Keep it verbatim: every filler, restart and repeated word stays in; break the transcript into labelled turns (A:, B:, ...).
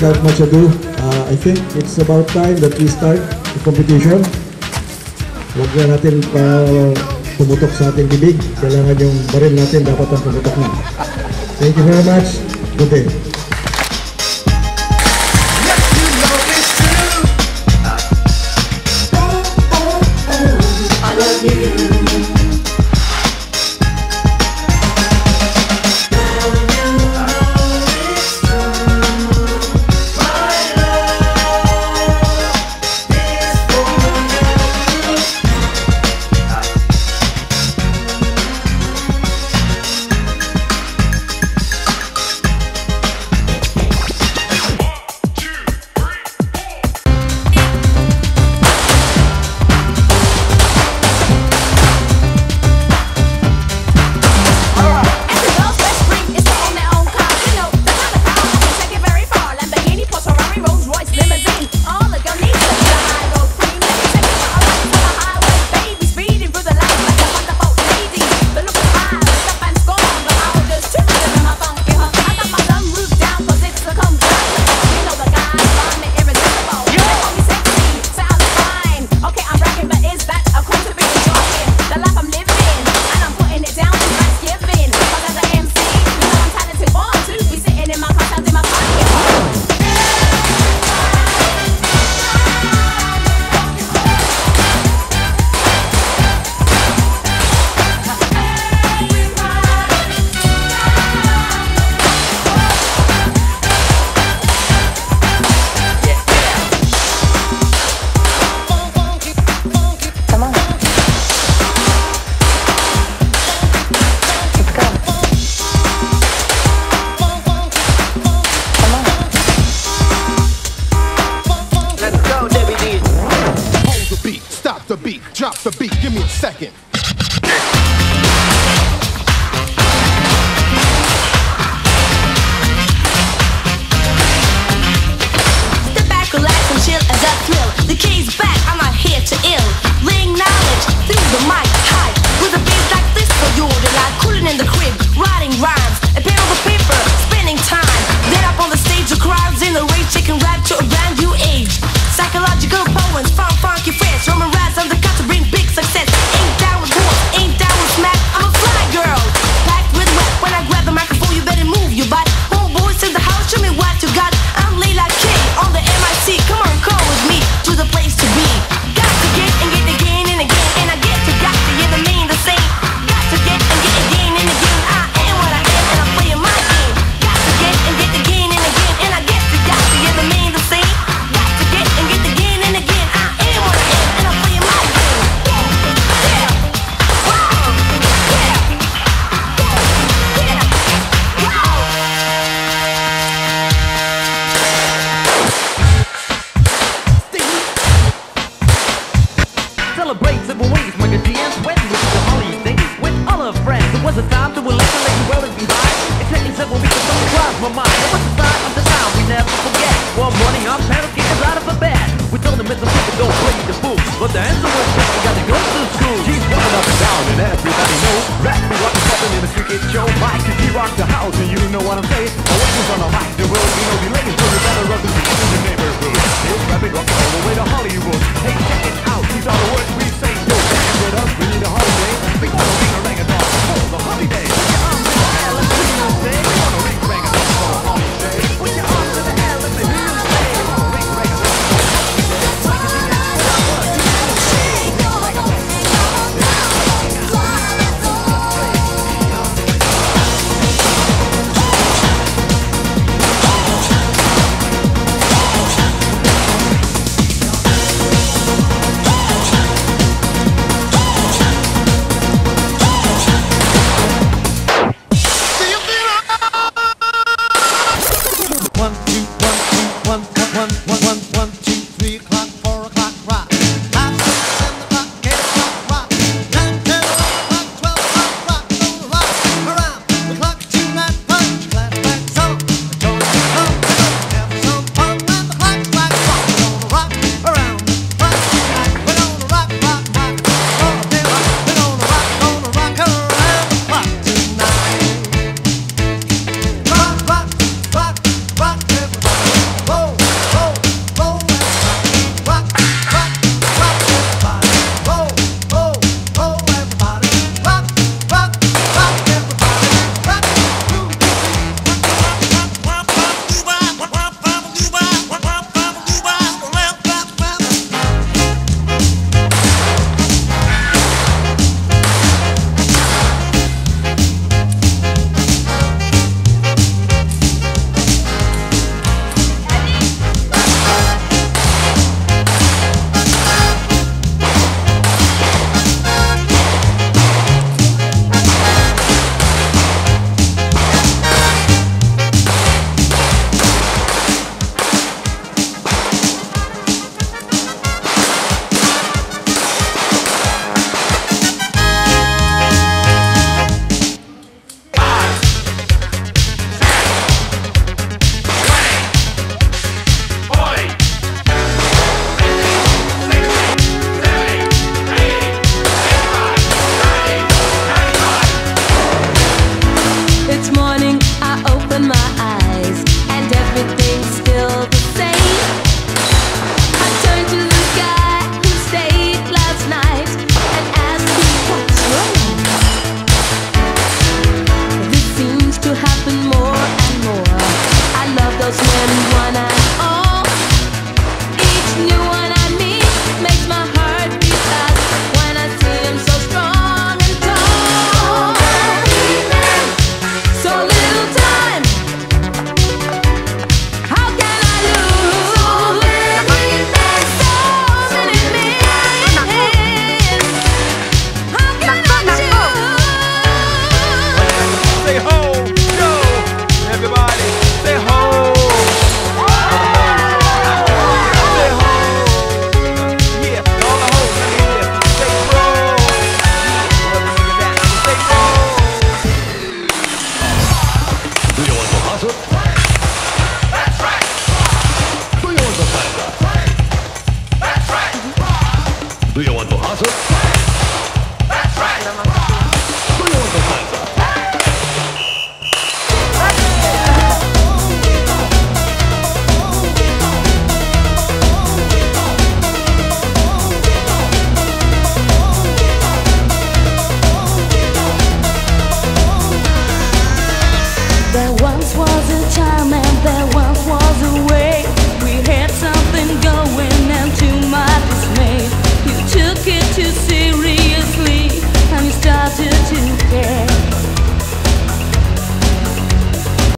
A: without much ado, uh, I think it's about time that we start the competition. Huwag na natin pa pumutok sa ating bibig. Kailangan yung baril natin dapat ang pumutok na. Thank you very much. Good day.
B: Drop the beat, give me a second.
C: Step back, relax and chill as I thrill. The key's back, I'm not here to ill. Laying knowledge through the mic, high. With a beat like this for you, the light cooling in the crib, writing rhymes, a pen on the paper, spending time. Then up on the stage, the crowds in the rage, taking rap to a brand new age. Psychological poems, fun, funky friends, Roman rats on the cut to bring big success. Ain't down with war, ain't down with smack. I'm a fly girl, packed with rap. When I grab the microphone, you better move your butt. Homeboys in the house, show me what you got. I'm Layla K on the M I C. Come on, come with me to the place to be. Got to get and get again and again, and I get to got to hear the main the same. Got to get and get again and again. I am what I am, and I'm playing my game. Got to get and get again and again, and I get to got to hear the main the same. Got to get and get again and again. I am what I am, and I'm playing my game. Yeah, wow, yeah, yeah, wow.
D: Celebrate civil ways, make a dance wedding with the holiday with all our friends. It was a time to elect and let you well and behind. It's taking several weeks to come across my mind. It was the sign of the sound we never forget. One morning our parents kicked us out of the bed. We told them it's a people don't play the fool, but the answer was yes, we got to go to school. She's walking up and down and everybody knows. Rap me what is happening in the street kid show. Mike, if he rock the house and you know what I'm saying. I want you on the mic, there will be no delay. So you better run to the neighborhood. It's rapping rock all the way to Hollywood. Hey, check it.